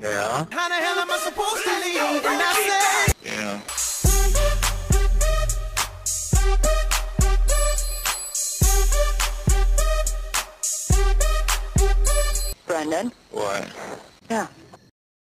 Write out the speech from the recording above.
Yeah. How the hell am I supposed to leave? And I said, Yeah. Brendan? What? Yeah.